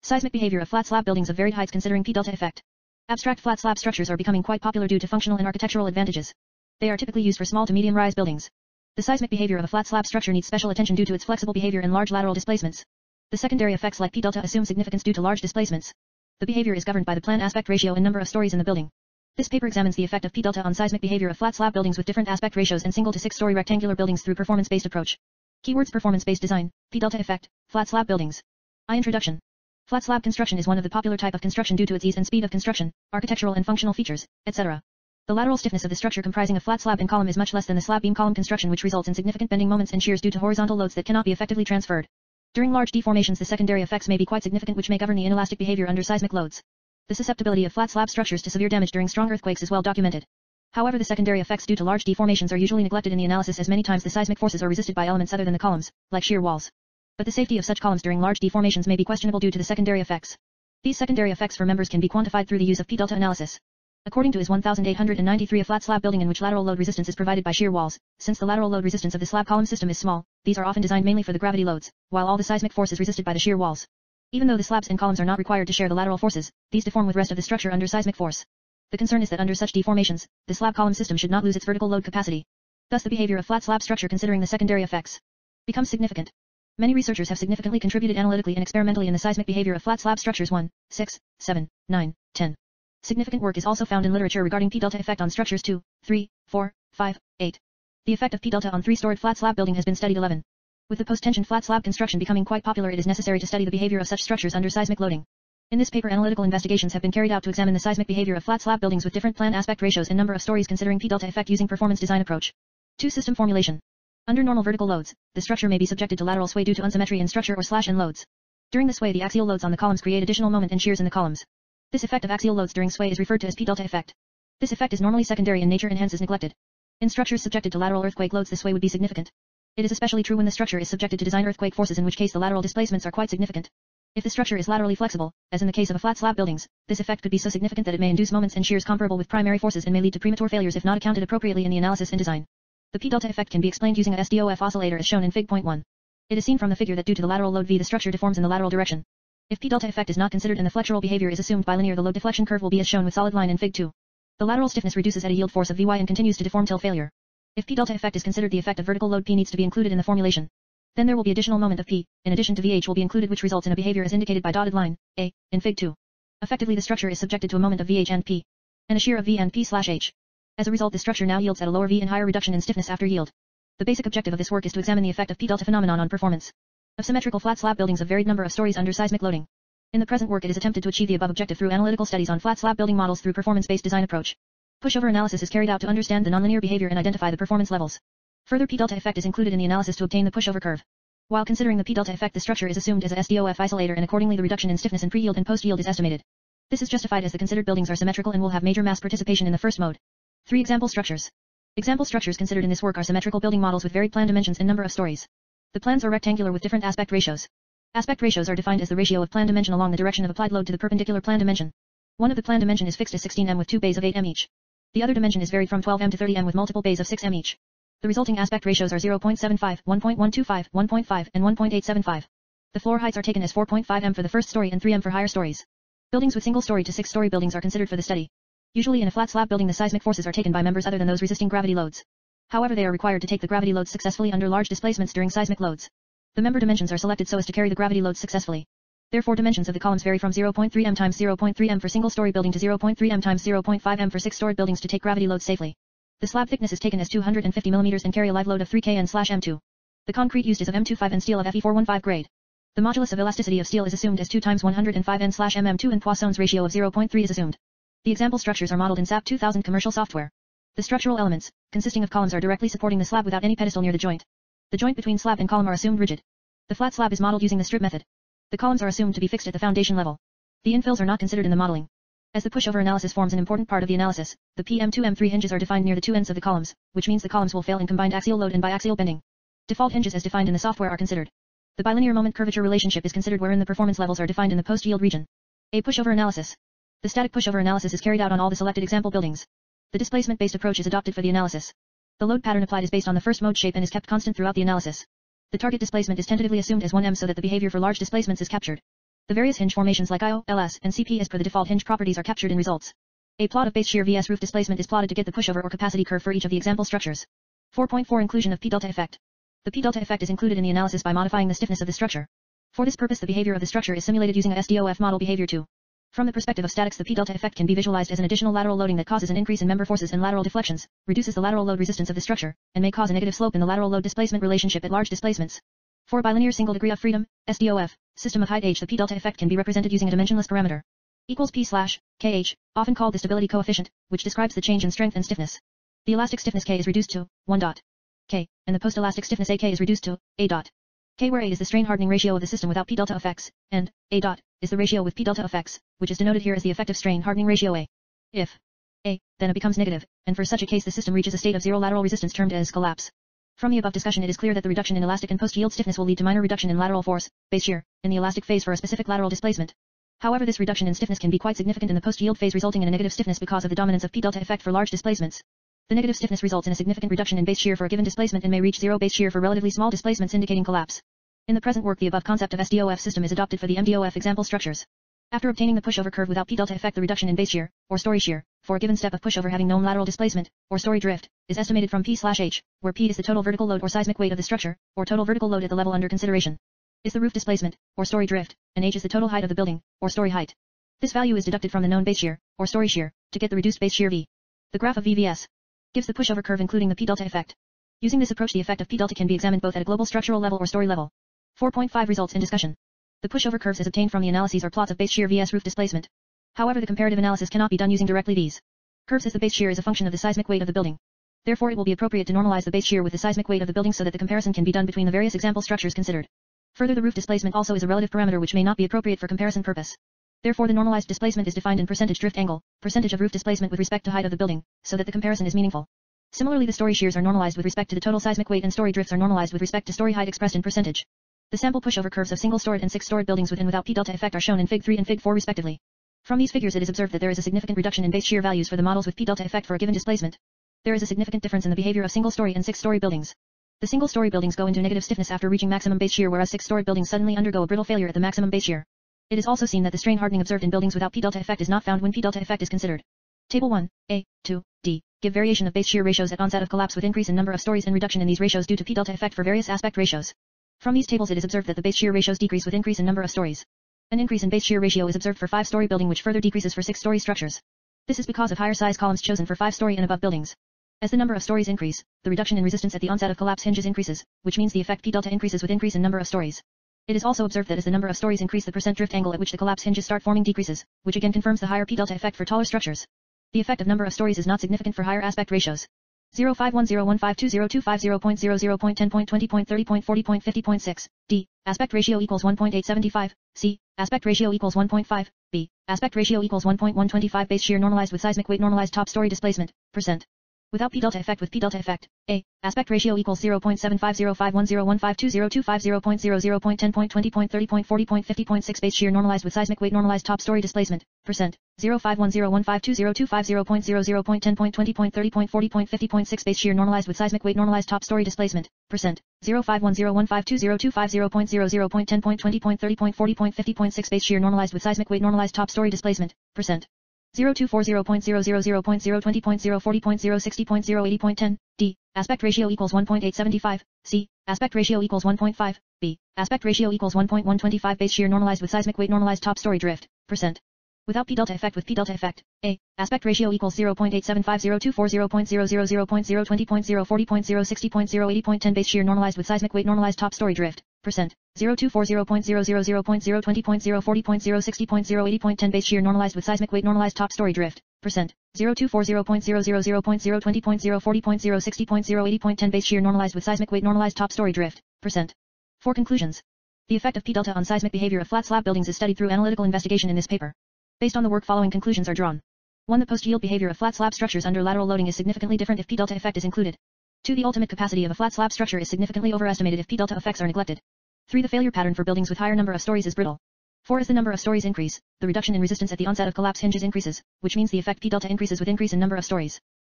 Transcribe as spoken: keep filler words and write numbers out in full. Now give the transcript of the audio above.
Seismic behavior of flat slab buildings of varied heights considering P-delta effect. Abstract flat slab structures are becoming quite popular due to functional and architectural advantages. They are typically used for small to medium-rise buildings. The seismic behavior of a flat slab structure needs special attention due to its flexible behavior and large lateral displacements. The secondary effects like P-delta assume significance due to large displacements. The behavior is governed by the plan aspect ratio and number of stories in the building. This paper examines the effect of P-delta on seismic behavior of flat slab buildings with different aspect ratios and single to six-story rectangular buildings through performance-based approach. Keywords: performance-based design, P-delta effect, flat slab buildings. I Introduction. Flat slab construction is one of the popular type of construction due to its ease and speed of construction, architectural and functional features, et cetera. The lateral stiffness of the structure comprising a flat slab and column is much less than the slab beam column construction, which results in significant bending moments and shears due to horizontal loads that cannot be effectively transferred. During large deformations, the secondary effects may be quite significant, which may govern the inelastic behavior under seismic loads. The susceptibility of flat slab structures to severe damage during strong earthquakes is well documented. However, the secondary effects due to large deformations are usually neglected in the analysis, as many times the seismic forces are resisted by elements other than the columns, like shear walls. But the safety of such columns during large deformations may be questionable due to the secondary effects. These secondary effects for members can be quantified through the use of P-delta analysis. According to I S eighteen ninety-three, a flat slab building in which lateral load resistance is provided by shear walls, since the lateral load resistance of the slab column system is small, these are often designed mainly for the gravity loads, while all the seismic force is resisted by the shear walls. Even though the slabs and columns are not required to share the lateral forces, these deform with rest of the structure under seismic force. The concern is that under such deformations, the slab column system should not lose its vertical load capacity. Thus the behavior of flat slab structure considering the secondary effects becomes significant. Many researchers have significantly contributed analytically and experimentally in the seismic behavior of flat slab structures one, six, seven, nine, ten. Significant work is also found in literature regarding P-delta effect on structures two, three, four, five, eight. The effect of P-delta on three-storied flat slab building has been studied eleven. With the post-tension flat slab construction becoming quite popular, it is necessary to study the behavior of such structures under seismic loading. In this paper, analytical investigations have been carried out to examine the seismic behavior of flat slab buildings with different plan aspect ratios and number of stories considering P-delta effect using performance design approach. two. System formulation. Under normal vertical loads, the structure may be subjected to lateral sway due to unsymmetry in structure or slash and loads. During the sway, the axial loads on the columns create additional moment and shears in the columns. This effect of axial loads during sway is referred to as P-delta effect. This effect is normally secondary in nature and hence is neglected. In structures subjected to lateral earthquake loads, the sway would be significant. It is especially true when the structure is subjected to design earthquake forces, in which case the lateral displacements are quite significant. If the structure is laterally flexible, as in the case of a flat slab buildings, this effect could be so significant that it may induce moments and shears comparable with primary forces and may lead to premature failures if not accounted appropriately in the analysis and design. The P-delta effect can be explained using a S D O F oscillator as shown in Fig point one. It is seen from the figure that due to the lateral load V, the structure deforms in the lateral direction. If P-delta effect is not considered and the flexural behavior is assumed bilinear, the load deflection curve will be as shown with solid line in Fig two. The lateral stiffness reduces at a yield force of Vy and continues to deform till failure. If P-delta effect is considered, the effect of vertical load P needs to be included in the formulation. Then there will be additional moment of P, in addition to V H will be included, which results in a behavior as indicated by dotted line, A, in Fig two. Effectively, the structure is subjected to a moment of V H and P, and a shear of V and P slash H. As a result, the structure now yields at a lower V and higher reduction in stiffness after yield. The basic objective of this work is to examine the effect of P-delta phenomenon on performance of symmetrical flat slab buildings of varied number of stories under seismic loading. In the present work, it is attempted to achieve the above objective through analytical studies on flat slab building models through performance-based design approach. Pushover analysis is carried out to understand the nonlinear behavior and identify the performance levels. Further, P-delta effect is included in the analysis to obtain the pushover curve. While considering the P-delta effect, the structure is assumed as a S D O F isolator, and accordingly the reduction in stiffness in pre-yield and post-yield is estimated. This is justified as the considered buildings are symmetrical and will have major mass participation in the first mode. Three example structures. Example structures considered in this work are symmetrical building models with varied plan dimensions and number of stories. The plans are rectangular with different aspect ratios. Aspect ratios are defined as the ratio of plan dimension along the direction of applied load to the perpendicular plan dimension. One of the plan dimension is fixed as sixteen m with two bays of eight m each. The other dimension is varied from twelve m to thirty m with multiple bays of six m each. The resulting aspect ratios are zero point seven five, one point one two five, one point five, and one point eight seven five. The floor heights are taken as four point five m for the first story and three m for higher stories. Buildings with single story to six story buildings are considered for the study. Usually in a flat slab building, the seismic forces are taken by members other than those resisting gravity loads. However, they are required to take the gravity loads successfully under large displacements during seismic loads. The member dimensions are selected so as to carry the gravity loads successfully. Therefore, dimensions of the columns vary from zero point three m times zero point three m for single story building to zero point three m times zero point five m for six story buildings to take gravity loads safely. The slab thickness is taken as two hundred fifty millimeters and carry a live load of three K N slash M two. The concrete used is of M twenty-five and steel of F E four fifteen grade. The modulus of elasticity of steel is assumed as two times one hundred five N slash M M two and Poisson's ratio of zero point three is assumed. The example structures are modeled in S A P two thousand commercial software. The structural elements, consisting of columns, are directly supporting the slab without any pedestal near the joint. The joint between slab and column are assumed rigid. The flat slab is modeled using the strip method. The columns are assumed to be fixed at the foundation level. The infills are not considered in the modeling. As the pushover analysis forms an important part of the analysis, the P M two M three hinges are defined near the two ends of the columns, which means the columns will fail in combined axial load and biaxial bending. Default hinges as defined in the software are considered. The bilinear moment curvature relationship is considered wherein the performance levels are defined in the post-yield region. A pushover analysis. The static pushover analysis is carried out on all the selected example buildings. The displacement-based approach is adopted for the analysis. The load pattern applied is based on the first mode shape and is kept constant throughout the analysis. The target displacement is tentatively assumed as one m so that the behavior for large displacements is captured. The various hinge formations like I O, L S, and C P as per the default hinge properties are captured in results. A plot of base shear vs roof displacement is plotted to get the pushover or capacity curve for each of the example structures. four point four Inclusion of P-delta effect. The P-delta effect is included in the analysis by modifying the stiffness of the structure. For this purpose the behavior of the structure is simulated using a S D O F model behavior too. From the perspective of statics, the P-delta effect can be visualized as an additional lateral loading that causes an increase in member forces and lateral deflections, reduces the lateral load resistance of the structure, and may cause a negative slope in the lateral load displacement relationship at large displacements. For a bilinear single degree of freedom, S D O F, system of height H, the P-delta effect can be represented using a dimensionless parameter. Equals P slash, K H, often called the stability coefficient, which describes the change in strength and stiffness. The elastic stiffness K is reduced to one dot K, and the post-elastic stiffness A K is reduced to A dot K, where A is the strain hardening ratio of the system without P-delta effects, and A dot is the ratio with P-delta effects, which is denoted here as the effective strain hardening ratio A. If A, then A becomes negative, and for such a case the system reaches a state of zero lateral resistance termed as collapse. From the above discussion it is clear that the reduction in elastic and post-yield stiffness will lead to minor reduction in lateral force, base shear, in the elastic phase for a specific lateral displacement. However, this reduction in stiffness can be quite significant in the post-yield phase, resulting in a negative stiffness because of the dominance of P-delta effect for large displacements. The negative stiffness results in a significant reduction in base shear for a given displacement and may reach zero base shear for relatively small displacements, indicating collapse. In the present work the above concept of S D O F system is adopted for the M D O F example structures. After obtaining the pushover curve without P-delta effect, the reduction in base shear, or story shear, for a given step of pushover having known lateral displacement, or story drift, is estimated from P slash H, where P is the total vertical load or seismic weight of the structure, or total vertical load at the level under consideration. Is the roof displacement, or story drift, and H is the total height of the building, or story height. This value is deducted from the known base shear, or story shear, to get the reduced base shear V. The graph of V V S gives the pushover curve including the P-delta effect. Using this approach the effect of P-delta can be examined both at a global structural level or story level. four point five Results in discussion. The pushover curves as obtained from the analyses are plots of base shear vs roof displacement. However, the comparative analysis cannot be done using directly these curves, as the base shear is a function of the seismic weight of the building. Therefore it will be appropriate to normalize the base shear with the seismic weight of the building so that the comparison can be done between the various example structures considered. Further, the roof displacement also is a relative parameter which may not be appropriate for comparison purpose. Therefore the normalized displacement is defined in percentage drift angle, percentage of roof displacement with respect to height of the building, so that the comparison is meaningful. Similarly, the story shears are normalized with respect to the total seismic weight and story drifts are normalized with respect to story height expressed in percentage. The sample pushover curves of single-storied and six-storied buildings with and without P-delta effect are shown in Fig three and Fig four respectively. From these figures it is observed that there is a significant reduction in base shear values for the models with P-delta effect for a given displacement. There is a significant difference in the behavior of single-story and six-story buildings. The single-story buildings go into negative stiffness after reaching maximum base shear, whereas six-story buildings suddenly undergo a brittle failure at the maximum base shear. It is also seen that the strain hardening observed in buildings without P-delta effect is not found when P-delta effect is considered. Table one, A, two, D, give variation of base shear ratios at onset of collapse with increase in number of stories and reduction in these ratios due to P-delta effect for various aspect ratios. From these tables it is observed that the base shear ratios decrease with increase in number of stories. An increase in base shear ratio is observed for five-story building, which further decreases for six-story structures. This is because of higher size columns chosen for five-story and above buildings. As the number of stories increase, the reduction in resistance at the onset of collapse hinges increases, which means the effect P-delta increases with increase in number of stories. It is also observed that as the number of stories increase, the percent drift angle at which the collapse hinges start forming decreases, which again confirms the higher P-delta effect for taller structures. The effect of number of stories is not significant for higher aspect ratios. zero five one zero one five two zero two five zero point zero zero point ten point twenty point thirty point forty point fifty point six, D, aspect ratio equals one point eight seven five, C, aspect ratio equals one point five, B, aspect ratio equals one point one two five, base shear normalized with seismic weight normalized top story displacement, percent. Without P-delta effect with P-delta effect, A, aspect ratio equals zero point seven five zero five one zero one five two zero two five zero point zero zero point ten point twenty point thirty point forty point fifty point six, base shear normalized with seismic weight normalized top story displacement, percent. zero five one zero one five two zero two five zero point zero zero point ten point twenty point thirty point forty point fifty point six, base shear normalized with seismic weight normalized top story displacement, percent. zero five one zero one five two zero two five zero point zero zero point ten point twenty point thirty point forty point fifty point six, base shear normalized with seismic weight normalized top story displacement, percent. zero two four zero point zero zero zero point zero twenty point zero forty point zero sixty point zero eighty point ten, D, aspect ratio equals one point eight seven five, C, aspect ratio equals one point five, B, aspect ratio equals one point one two five, base shear normalized with seismic weight normalized top story drift, percent. Without P-delta effect with P-delta effect, A, aspect ratio equals zero point eight seven five zero two four zero point zero zero zero point zero twenty point zero forty point zero sixty point zero eighty point ten, base shear normalized with seismic weight normalized top story drift, percent. zero two four zero point zero zero zero point zero twenty point zero forty point zero sixty point zero eighty point ten, base shear normalized with seismic weight normalized top story drift, percent. zero two four zero point zero zero zero point zero twenty point zero forty point zero sixty point zero eighty point ten, base shear normalized with seismic weight normalized top story drift, percent. For conclusions. The effect of P-delta on seismic behavior of flat slab buildings is studied through analytical investigation in this paper. Based on the work, following conclusions are drawn. one. The post-yield behavior of flat slab structures under lateral loading is significantly different if P-delta effect is included. two. The ultimate capacity of a flat slab structure is significantly overestimated if P-delta effects are neglected. three. The failure pattern for buildings with higher number of stories is brittle. four. As the number of stories increase, the reduction in resistance at the onset of collapse hinges increases, which means the effect P-delta increases with increase in number of stories.